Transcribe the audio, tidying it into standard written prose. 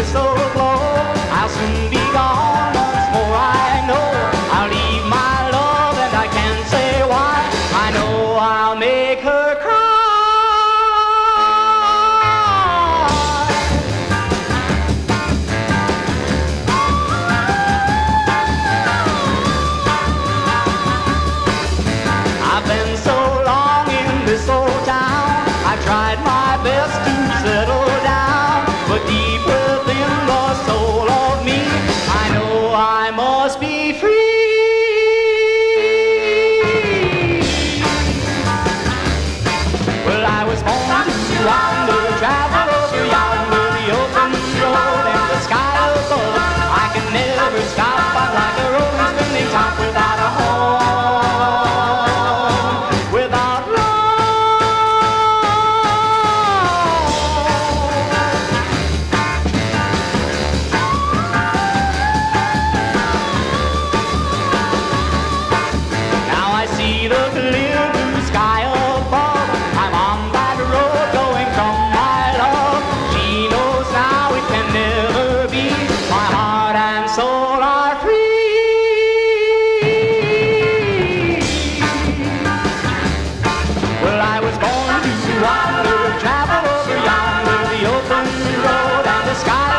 whistle blow. I'll soon be gone, once more I know. I'll leave my love and I can't say why. I know I'll make her cry. I've been so long in this old town, I've tried my best to settle down, but deep within the soul of me, I know I must be free. Well, I was born to wander, travel over yonder, the open road and the sky above. I can never stop, I'm like a rolling spinning top without a home. See the clear blue sky above. I'm on that road going from my love. She knows now it can never be. My heart and soul are free. Well, I was born to wander, travel over yonder, the open road and the sky